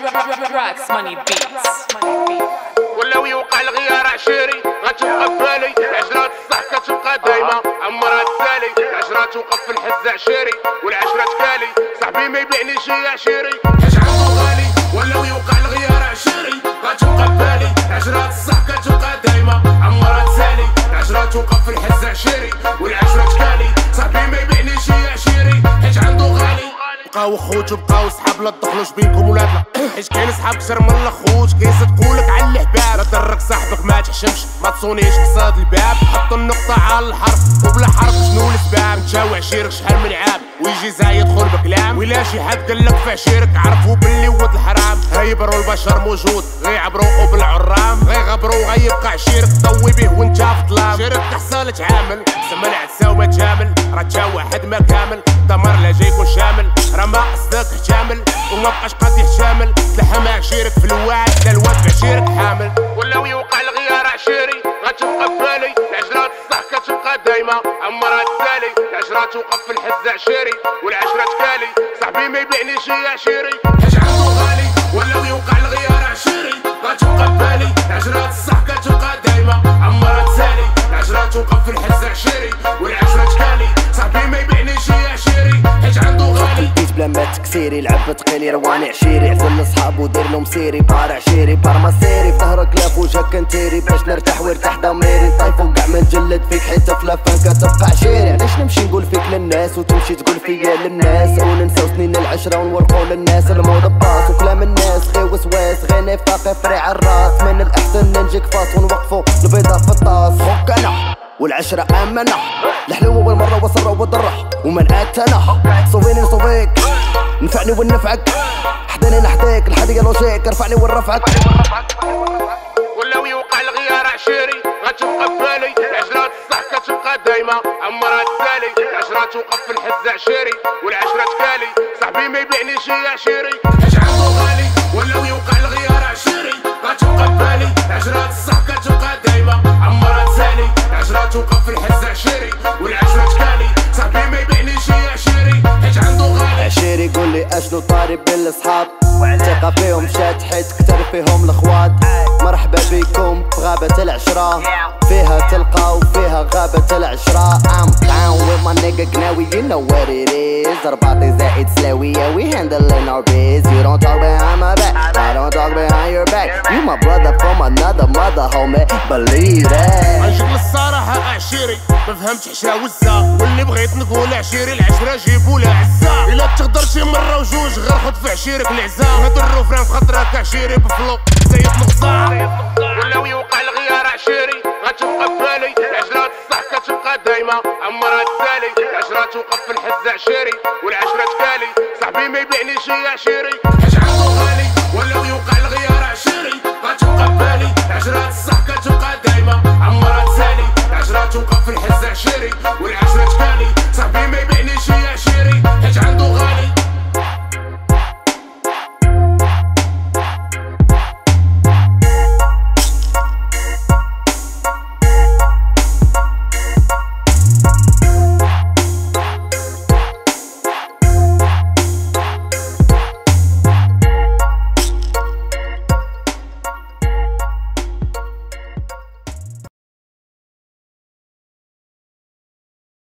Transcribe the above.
Drugs, money, beats. ولاو يوقع الغيار عشيري غتبقى ببالي العشرة الصح كتبقى دايما عمرها تسالي العشرة توقف في الحز عشيري والعشرة تكالي صاحبي ما يبيعنيش يا عشيري حيت عندو غالي ولاو يوقع الغيار عشيري غتبقى ببالي العشرة الصح كتبقى دايما عمرها تسالي العشرة توقف في الحز عشيري والعشرة تكالي صاحبي ما يبيعنيش يا عشيري حيت عندو غالي بقاو خوت وبقاو صحاب لا تدخلوش بينكم ولاد لا حيت كاين صحاب كثر من الاخوت كيصدقولك على الحباب لا درك صاحبك ما تحشمش ما تصونيش قصاد الباب حط النقطة على الحرف وبلا حرف شنو الاسباب نتا وعشيرك شحال من عام ويجي زايد يدخل بكلام ولا شي حد قالك في عشيرك عرفو باللي ود الحرام غيبرو البشر موجود غيعبرو بالعرام غيغبرو غيبقى عشيرك ضوي به وانت في الظلام عشيرك تحصل تعامل سمن عدسا وما تجامل راه تا واحد ما كامل دمر لا جاي يكون شامل راه ما قصدك تحتمل وما بقاش قادي تحتمل تلحم عشيرك في الوعد لا الواد بعشيرك حامل ولاو يوقع الغيار عشيري غتبقى ببالي العشرة الصح كتبقى دايما عمرها تسالي العشرة توقف في الحز عشيري والعشرة تكالي صاحبي ما يبيعنيش يا عشيري حيت عندو غالي ولاو يوقع الغيار عشيري غتبقى ببالي العشرة الصح كتبقى دايما عمرها تسالي العشرة توقف في الحز عشيري والعشرة تكالي صاحبي ما يبيعنيش يا عشيري حيت عندو غالي البيت بلا ما تكسيري لعبة تقيلي رواني عشيري عزل لصحابو دير لهم سيري بار عشيري بار مصيري في ظهرك لاف وجهك كنتيري باش نرتاح ويرتاح ضميري نطيفو كاع من جلد فيك حيت في لافان كتبقى عشيري علاش نمشي نقول فيك للناس وتمشي تقول فيا للناس وننساو سنين العشرة ونورقو للناس الموضة باص وكلام الناس غير وسواس غير نفاق يفري عالراس من الاحسن نجيك فاس ونوقفو البيضة في الطاس فك انا والعشرة امنة الحلوة والمرة والسرة والضرة ومن اتنا صوفيني نصوفيك نفعني ونفعك حداني نحديك الحديقة لوجيك ارفعني ونرفعك ولاو يوقع الغيار عشيري غتبقى ببالي العشرة الصح كتبقى دايما عمرها تسالي العشرة توقف في الحز عشيري والعشرة تكالي صاحبي ما يبيعنيش يا عشيري حيت عندو غالي ولاو يوقع الغيار عشيري غتبقى ببالي العشرة الصح كتبقى دايما عمرها تسالي العشرة توقف في الحز عشيري والعشرة تكالي صاحبي ما يبيعنيش يا عشيري حيت عندو غالي عشيري قولي اشنو طاري بالاصحاب ثقة فيهم شات حيت كتر فيهم الاخوات مرحبا بكم في غابة العشرة فيها تلقى وفيها غابة العشرة I'm down with my nigga Gnawi, you know what it is رباطي زائد سلاوية we handling our biz You don't talk behind my back, I don't talk behind your back You my brother from another mother homie, believe that غنجيك للصراحة عشيري ما فهمتش حشا وزة واللي بغيت نقول عشيري العشرة جيبو لها عزة إلا تقدر شي مرة وجوج غير خد في عشيرك العزة هادو الروفران في خاطرك عشيري بفلو زايد نقصان ولاو يوقع الغيار عشيري غتبقى ببالي العشرة الصح كتبقى دايما عمرها تسالي العشرة توقف في الحز عشيري والعشرة تكالي صاحبي ما يبيعنيش يا عشيري